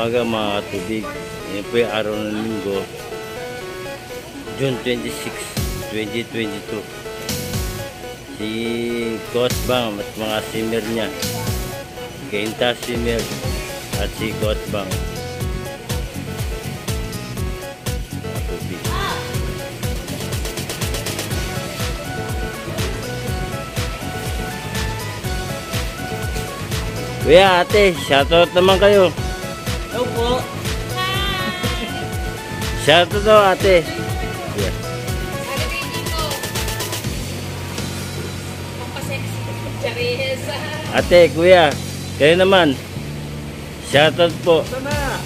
umaga mga katubig. Yan po yung araw ng linggo, June 26, 2022. Si Coach Bang at mga simmer niya, Kainta simmer at si Coach Bang. Katubig. Kuya, ate, shoutout naman kayo. Hello po. Shoutout daw, ate. Yeah. Ate, kuya, kayo naman. Shoutout po. Sana.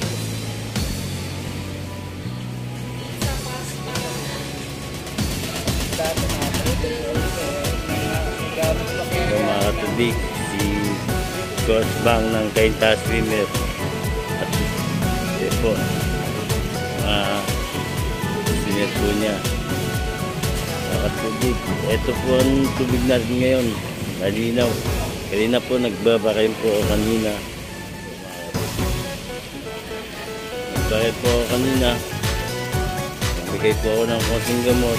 So, mga katubig, si Coach Bang ng Kainta Swimmer at yun po, swimmer po niya. Mga katubig, ito po ang tubig natin ngayon, malinaw. Kanina po nagbabakayin po ako kanina. Nagbakay po ako kanina, nagbigay po ako ng konting gamot.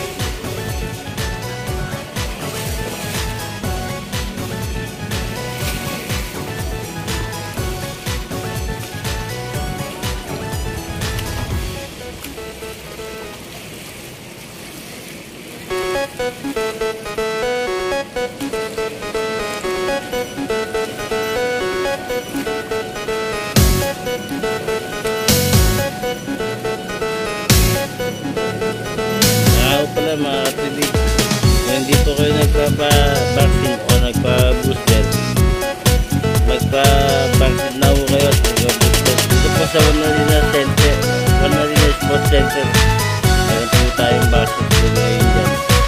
Pala mga katubig, kung hindi po kayo nagpa-vaccine o nagpa-booster, magpa-vaccine na po kayo at magpa-booster. Dito po sa Wanalina Center, Wanalina Sports Center, meron po tayong vaccine po ngayon dyan.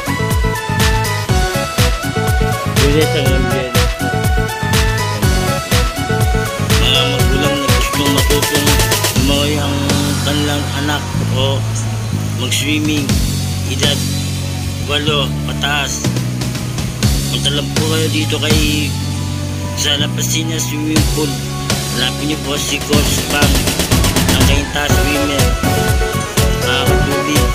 Tulis ang ambiyan. Mga magulang na gustong matutong lumawi ang kanilang anak o mag-swimming, edad 8 pataas, punta lang po kayo dito kay sa Lapasina Swimming Pool. Hanapin niyo po si Coach Bang ng Kainta Swimmer, mga katubig.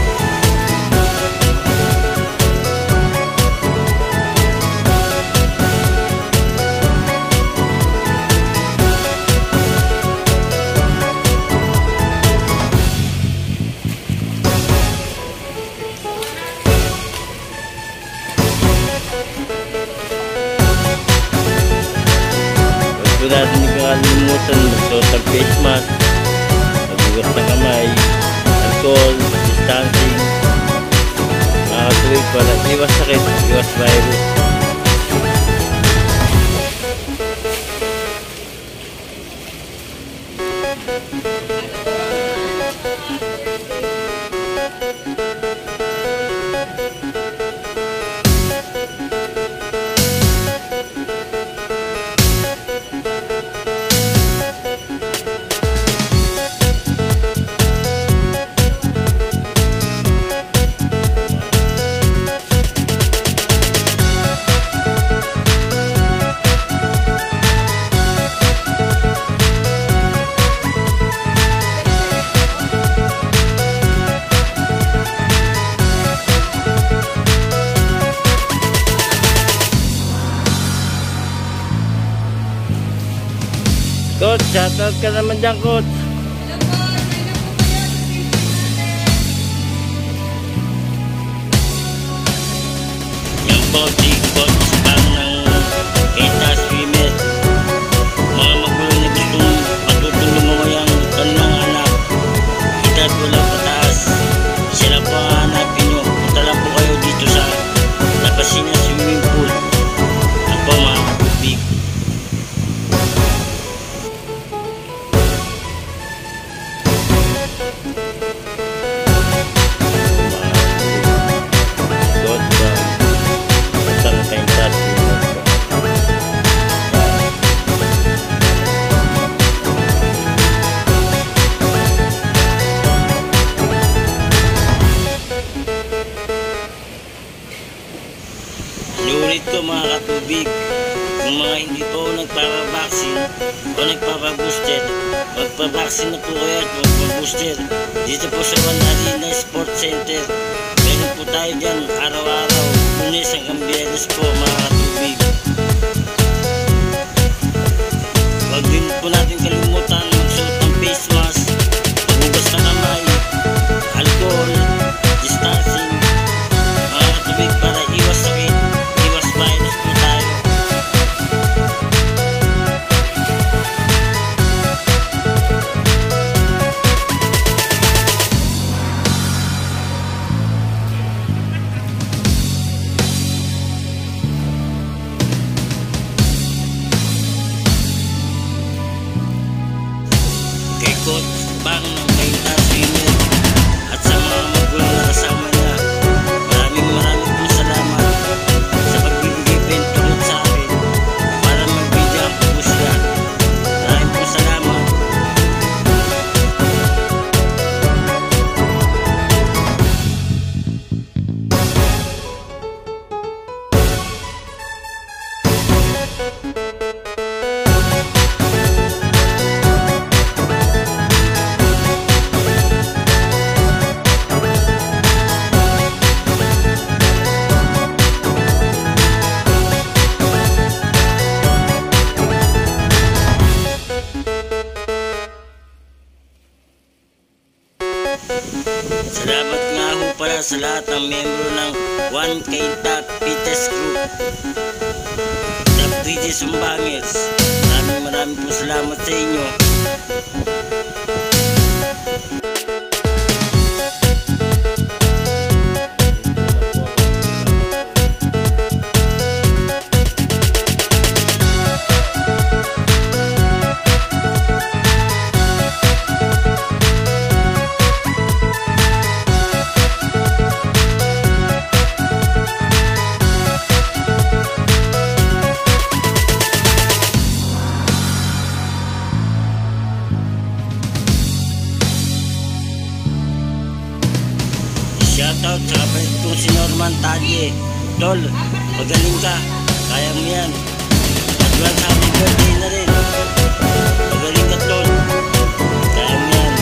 Huwag po natin ikakalimutan magsuot ng face mask, maghugas ng kamay, alcohol, distancing, mga katubig para iwas sakit, iwas virus. Coach, shoutout ka naman dyan, Coach. Yan po si Coach Bang ng Kainta Swimmer. Mga magulang na gustong matutong lumawi ang kanilang anak, edad 8 pataas, sila po ang hanapin nyo. Punta lang po kayo dito sa Lapasina Swimming Pool. Yan po mga katubig. Inuulit ko mga katubig, kung mga hindi po nagpapabaksin o nagpapabooster, magpapaksin na po kayo at magpapooster dito po sa Arena Sports Center. Meron po tayo dyan araw-araw, Lunes hanggang Biyernes po mga katubig. Huwag din po natin kalimutan magsuot ng face mask, maghugas ng kamay, alcohol, distancing mga katubig para iwas sakit, iwas virus po tayo. Kay Coach Bang ng Maynard Swimmer at sa mga magulang na kasama niya, maraming pong salamat sa pagbibigay pentunod sa akin para magbigyan ko po sila. Maraming pong salamat. Salamat nga ho pala sa lahat ng membro ng 1K Fitness Group sa British Sumbangers. Maraming po salamat sa inyo. Shoutout sa kapatid kong si Norman Talye. Tol, magaling ka, kaya mo yan. Advance happy birthday na rin. Magaling ka, Tol, kaya mo yan.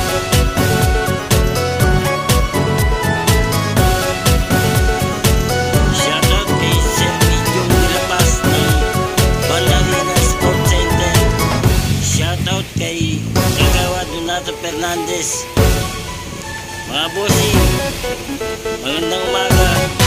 Shoutout kay Sir Medium Nilapas ng Arena Sports Center. Shoutout kay Kagawa Donato Fernandez. Mga bossing, magandang umaga.